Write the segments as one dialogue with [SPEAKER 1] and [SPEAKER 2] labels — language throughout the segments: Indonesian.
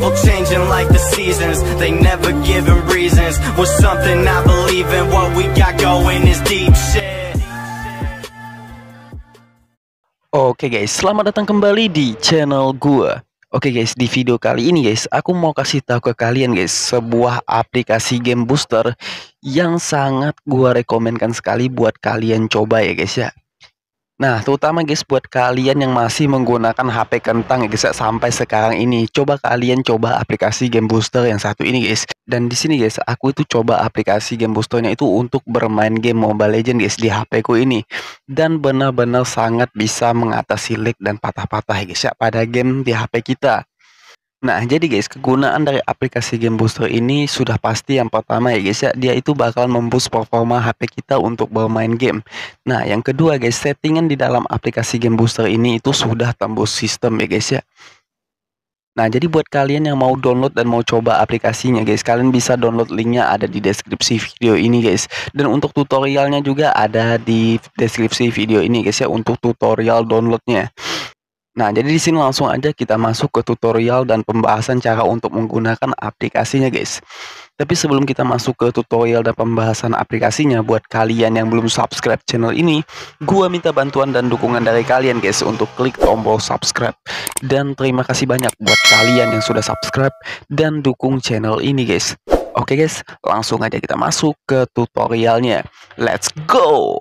[SPEAKER 1] People changing like the seasons, they never giving reasons. Was something I believe in, what we got going is deep shit.
[SPEAKER 2] Oke guys, selamat datang kembali di channel gua. Oke guys, di video kali ini guys, aku mau kasih tahu ke kalian guys, sebuah aplikasi game booster yang sangat gua rekomenkan sekali buat kalian coba ya guys ya. Nah, terutama guys buat kalian yang masih menggunakan HP kentang ya guys ya, sampai sekarang ini, coba kalian coba aplikasi game booster yang satu ini guys. Dan di sini guys, aku itu coba aplikasi game boosternya itu untuk bermain game Mobile Legends guys di HP ku ini. Dan benar-benar sangat bisa mengatasi lag dan patah-patah ya guys ya pada game di HP kita. Nah, jadi guys, kegunaan dari aplikasi game booster ini sudah pasti yang pertama ya guys ya, dia itu bakal memboost performa HP kita untuk bermain game. Nah, yang kedua guys, settingan di dalam aplikasi game booster ini itu sudah tembus sistem ya guys ya. Nah, jadi buat kalian yang mau download dan mau coba aplikasinya guys, kalian bisa download linknya ada di deskripsi video ini guys. Dan untuk tutorialnya juga ada di deskripsi video ini guys ya, untuk tutorial downloadnya. Nah, jadi di sini langsung aja kita masuk ke tutorial dan pembahasan cara untuk menggunakan aplikasinya, guys. Tapi sebelum kita masuk ke tutorial dan pembahasan aplikasinya, buat kalian yang belum subscribe channel ini, gua minta bantuan dan dukungan dari kalian, guys, untuk klik tombol subscribe. Dan terima kasih banyak buat kalian yang sudah subscribe dan dukung channel ini, guys. Oke, guys, langsung aja kita masuk ke tutorialnya. Let's go!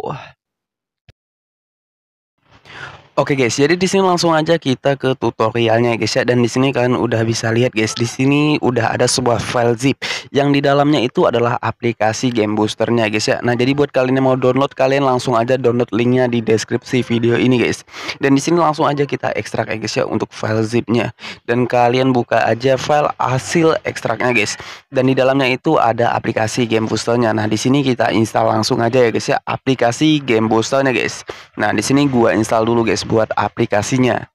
[SPEAKER 2] Oke guys, jadi di sini langsung aja kita ke tutorialnya guys ya. Dan di sini kalian udah bisa lihat guys, di sini udah ada sebuah file zip yang di dalamnya itu adalah aplikasi game boosternya guys ya. Nah, jadi buat kalian yang mau download, kalian langsung aja download linknya di deskripsi video ini guys. Dan di sini langsung aja kita ekstrak ya guys ya untuk file zipnya. Dan kalian buka aja file hasil ekstraknya guys. Dan di dalamnya itu ada aplikasi game boosternya. Nah, di sini kita install langsung aja ya guys ya aplikasi game boosternya guys. Nah, di sini gua install dulu guys buat aplikasinya.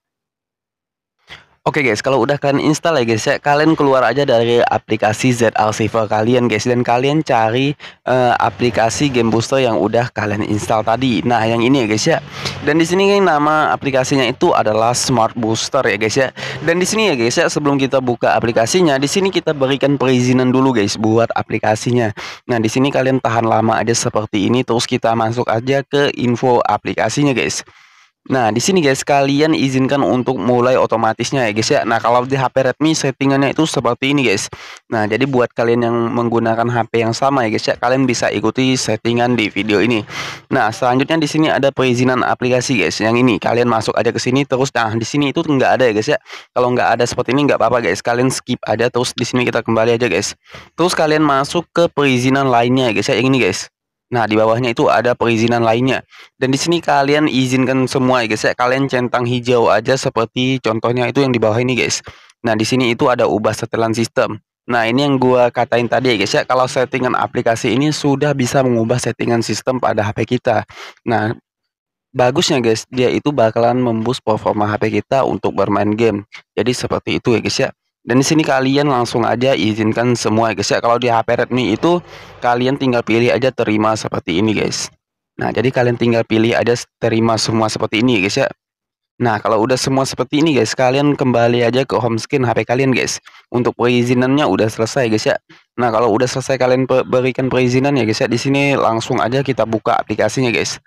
[SPEAKER 2] Oke guys, kalau udah kalian install ya guys ya, kalian keluar aja dari aplikasi ZR Saver kalian guys, dan kalian cari aplikasi game booster yang udah kalian install tadi. Nah, yang ini ya guys ya. Dan di sini nama aplikasinya itu adalah Smart Booster ya guys ya. Dan di sini ya guys ya, sebelum kita buka aplikasinya, di sini kita berikan perizinan dulu guys buat aplikasinya. Nah, di sini kalian tahan lama aja seperti ini, terus kita masuk aja ke info aplikasinya guys. Nah, di sini guys, kalian izinkan untuk mulai otomatisnya ya guys ya. Nah, kalau di HP Redmi settingannya itu seperti ini guys. Nah, jadi buat kalian yang menggunakan HP yang sama ya guys ya, kalian bisa ikuti settingan di video ini. Nah, selanjutnya di sini ada perizinan aplikasi guys. Yang ini kalian masuk aja ke sini terus. Nah, di sini itu nggak ada ya guys ya. Kalau nggak ada seperti ini nggak apa-apa guys. Kalian skip aja terus, di sini kita kembali aja guys. Terus kalian masuk ke perizinan lainnya ya guys ya. Yang ini guys. Nah, di bawahnya itu ada perizinan lainnya. Dan di sini kalian izinkan semua ya guys ya. Kalian centang hijau aja seperti contohnya itu yang di bawah ini guys. Nah, di sini itu ada ubah setelan sistem. Nah, ini yang gua katain tadi ya guys ya. Kalau settingan aplikasi ini sudah bisa mengubah settingan sistem pada HP kita. Nah, bagusnya guys, dia itu bakalan memboost performa HP kita untuk bermain game. Jadi seperti itu ya guys ya. Dan di sini kalian langsung aja izinkan semua ya guys ya. Kalau di HP Redmi itu kalian tinggal pilih aja terima seperti ini guys. Nah, jadi kalian tinggal pilih aja terima semua seperti ini ya guys ya. Nah, kalau udah semua seperti ini guys, kalian kembali aja ke home screen HP kalian guys. Untuk perizinannya udah selesai guys ya. Nah, kalau udah selesai kalian berikan perizinan ya guys ya, di sini langsung aja kita buka aplikasinya guys.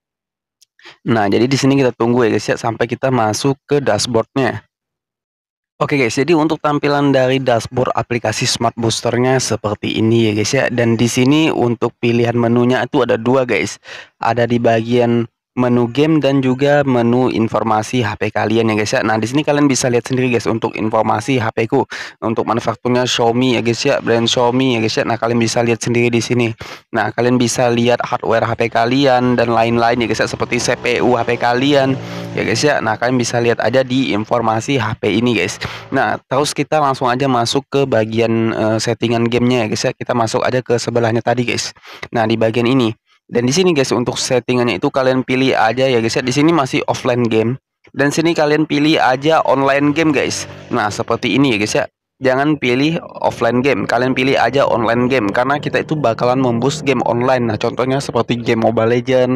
[SPEAKER 2] Nah, jadi di sini kita tunggu ya guys ya sampai kita masuk ke dashboardnya. Oke guys, jadi untuk tampilan dari dashboard aplikasi Smart Boosternya seperti ini ya guys ya. Dan di sini untuk pilihan menunya itu ada dua guys. Ada di bagian menu game dan juga menu informasi HP kalian ya guys ya. Nah, di sini kalian bisa lihat sendiri guys untuk informasi HP ku. Untuk manufakturnya Xiaomi ya guys ya, brand Xiaomi ya guys ya. Nah, kalian bisa lihat sendiri di sini. Nah, kalian bisa lihat hardware HP kalian dan lain-lain ya guys ya, seperti CPU HP kalian ya guys ya. Nah, kalian bisa lihat aja di informasi HP ini guys. Nah, terus kita langsung aja masuk ke bagian settingan gamenya ya guys ya. Kita masuk aja ke sebelahnya tadi guys. Nah, di bagian ini. Dan di sini guys untuk settingannya itu kalian pilih aja ya guys ya. Di sini masih offline game. Dan sini kalian pilih aja online game guys. Nah, seperti ini ya guys ya. Jangan pilih offline game, kalian pilih aja online game karena kita itu bakalan memboost game online. Nah, contohnya seperti game Mobile Legends,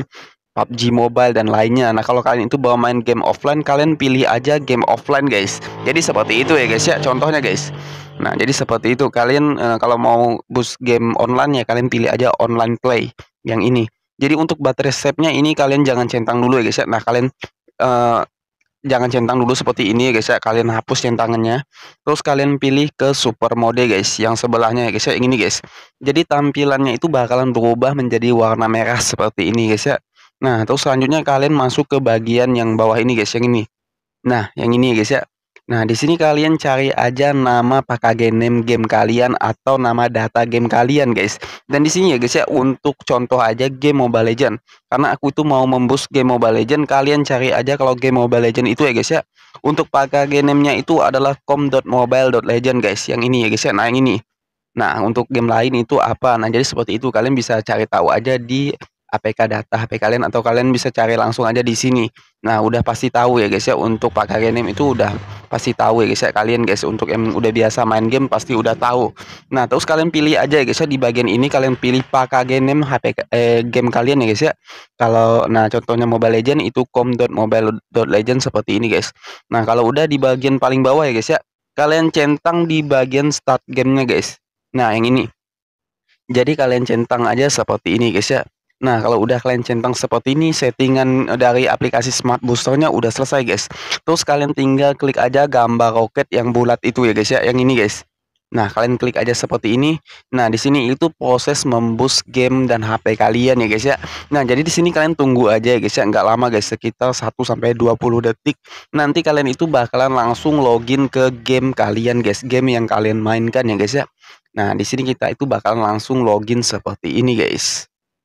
[SPEAKER 2] PUBG Mobile dan lainnya. Nah, kalau kalian itu bawa main game offline, kalian pilih aja game offline, guys. Jadi seperti itu ya, guys ya. Contohnya, guys. Nah, jadi seperti itu. Kalian kalau mau boost game online ya, kalian pilih aja online play yang ini. Jadi untuk baterai save-nya ini kalian jangan centang dulu ya, guys ya. Nah, kalian jangan centang dulu seperti ini ya, guys ya. Kalian hapus centangannya. Terus kalian pilih ke super mode, guys. Yang sebelahnya ya, guys ya. Yang ini, guys. Jadi tampilannya itu bakalan berubah menjadi warna merah seperti ini, guys ya. Nah, terus selanjutnya kalian masuk ke bagian yang bawah ini, guys, yang ini. Nah, yang ini, guys ya. Nah, di sini kalian cari aja nama package name game kalian atau nama data game kalian, guys. Dan di sini ya, guys ya, untuk contoh aja game Mobile Legend. Karena aku itu mau memboost game Mobile Legend, kalian cari aja kalau game Mobile Legend itu ya, guys ya. Untuk package name-nya itu adalah com.mobile.legend, guys. Yang ini ya, guys ya. Nah, yang ini. Nah, untuk game lain itu apa? Nah, jadi seperti itu. Kalian bisa cari tahu aja di APK data HP kalian atau kalian bisa cari langsung aja di sini. Nah, udah pasti tahu ya, guys ya. Untuk package name itu udah pasti tahu ya, guys ya. Kalian, guys, untuk yang udah biasa main game pasti udah tahu. Nah, terus kalian pilih aja ya, guys ya, di bagian ini kalian pilih package name game kalian ya, guys ya. Kalau nah contohnya Mobile Legend itu com.mobile.legend seperti ini, guys. Nah, kalau udah di bagian paling bawah ya, guys ya, kalian centang di bagian start gamenya, guys. Nah, yang ini. Jadi kalian centang aja seperti ini, guys ya. Nah, kalau udah kalian centang seperti ini, settingan dari aplikasi Smart Boosternya udah selesai, guys. Terus kalian tinggal klik aja gambar roket yang bulat itu ya, guys ya, yang ini, guys. Nah, kalian klik aja seperti ini. Nah, di sini itu proses memboost game dan HP kalian ya, guys ya. Nah, jadi di sini kalian tunggu aja ya, guys ya, nggak lama, guys, sekitar 1 sampai 20 detik. Nanti kalian itu bakalan langsung login ke game kalian, guys, game yang kalian mainkan ya, guys ya. Nah, di sini kita itu bakalan langsung login seperti ini, guys.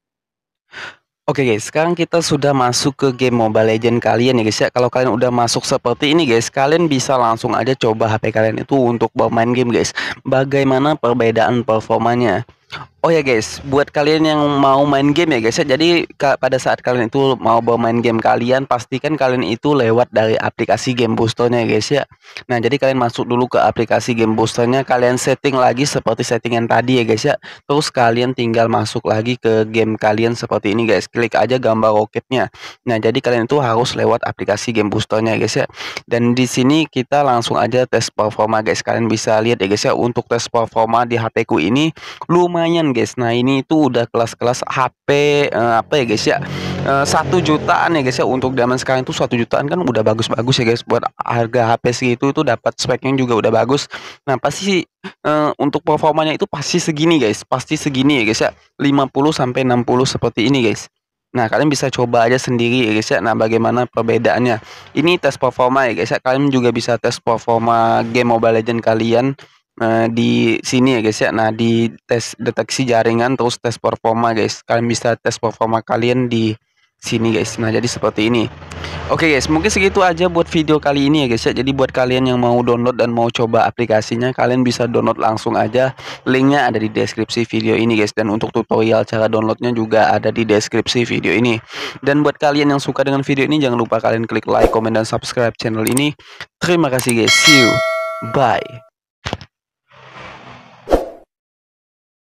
[SPEAKER 2] Oke, guys, sekarang kita sudah masuk ke game Mobile Legend kalian ya, guys ya. Kalau kalian udah masuk seperti ini, guys, kalian bisa langsung aja coba HP kalian itu untuk bermain game, guys. Bagaimana perbedaan performanya? Oh ya, guys, buat kalian yang mau main game ya, guys ya. Jadi pada saat kalian itu mau bermain game kalian, pastikan kalian itu lewat dari aplikasi game boosternya ya, guys ya. Nah, jadi kalian masuk dulu ke aplikasi game boosternya, kalian setting lagi seperti settingan tadi ya, guys ya. Terus kalian tinggal masuk lagi ke game kalian seperti ini, guys. Klik aja gambar roketnya. Nah, jadi kalian itu harus lewat aplikasi game boosternya ya, guys ya. Dan di sini kita langsung aja tes performa, guys. Kalian bisa lihat ya, guys ya, untuk tes performa di HP ku ini lumayan, guys. Nah, ini itu udah kelas-kelas HP apa ya, guys ya, 1 jutaan ya, guys ya. Untuk zaman sekarang itu 1 jutaan kan udah bagus-bagus ya, guys. Buat harga HP segitu itu dapat speknya juga udah bagus. Nah, pasti untuk performanya itu pasti segini, guys. Pasti segini ya, guys ya. 50 sampai 60 seperti ini, guys. Nah, kalian bisa coba aja sendiri ya, guys ya. Nah, bagaimana perbedaannya? Ini tes performa ya, guys ya. Kalian juga bisa tes performa game Mobile Legend kalian di sini ya, guys ya. Nah, di tes deteksi jaringan terus tes performa, guys. Kalian bisa tes performa kalian di sini, guys. Nah, jadi seperti ini. Oke, guys, mungkin segitu aja buat video kali ini ya, guys ya. Jadi buat kalian yang mau download dan mau coba aplikasinya, kalian bisa download langsung aja. Linknya ada di deskripsi video ini, guys. Dan untuk tutorial cara downloadnya juga ada di deskripsi video ini. Dan buat kalian yang suka dengan video ini, jangan lupa kalian klik like, comment, dan subscribe channel ini. Terima kasih, guys. See you. Bye.